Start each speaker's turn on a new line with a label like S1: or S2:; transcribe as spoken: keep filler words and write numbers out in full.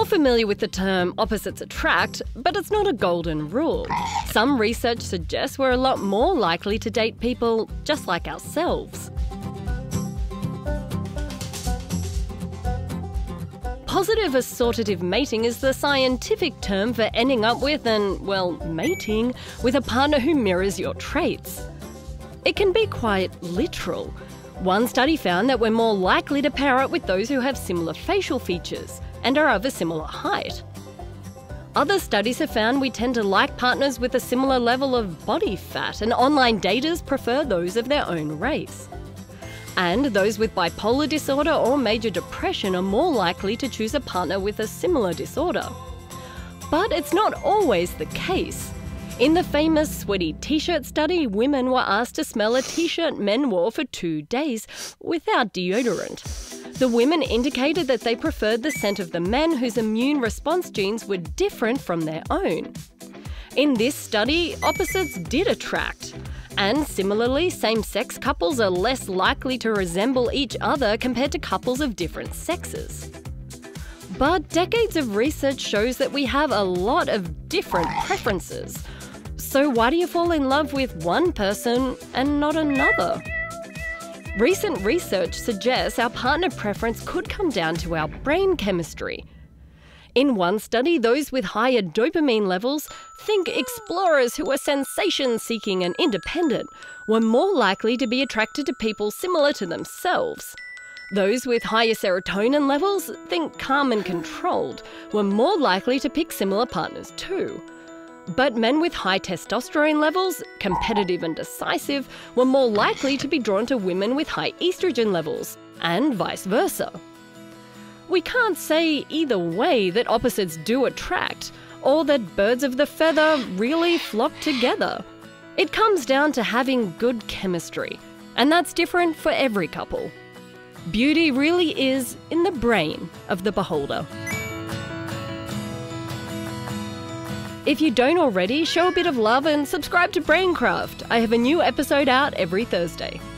S1: familiar with the term opposites attract, but it's not a golden rule. Some research suggests we're a lot more likely to date people just like ourselves. Positive assortative mating is the scientific term for ending up with and, well, mating with a partner who mirrors your traits. It can be quite literal. One study found that we're more likely to pair up with those who have similar facial features and are of a similar height. Other studies have found we tend to like partners with a similar level of body fat, and online daters prefer those of their own race. And those with bipolar disorder or major depression are more likely to choose a partner with a similar disorder. But it's not always the case. In the famous sweaty t-shirt study, women were asked to smell a t-shirt men wore for two days without deodorant. The women indicated that they preferred the scent of the men whose immune response genes were different from their own. In this study, opposites did attract. And similarly, same-sex couples are less likely to resemble each other compared to couples of different sexes. But decades of research shows that we have a lot of different preferences. So why do you fall in love with one person and not another? Recent research suggests our partner preference could come down to our brain chemistry. In one study, those with higher dopamine levels, think explorers who are sensation-seeking and independent, were more likely to be attracted to people similar to themselves. Those with higher serotonin levels, think calm and controlled, were more likely to pick similar partners too. But men with high testosterone levels, competitive and decisive, were more likely to be drawn to women with high estrogen levels, and vice versa. We can't say either way that opposites do attract, or that birds of the feather really flock together. It comes down to having good chemistry, and that's different for every couple. Beauty really is in the brain of the beholder. If you don't already, show a bit of love and subscribe to BrainCraft. I have a new episode out every Thursday.